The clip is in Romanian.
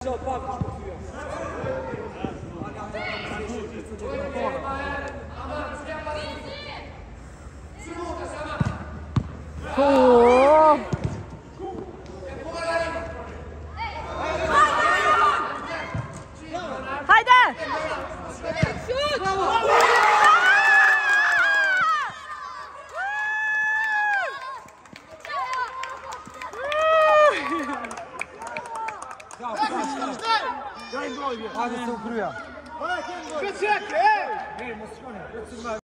Hajde se ugruja. Čekaj, ej! Ej, mo skone,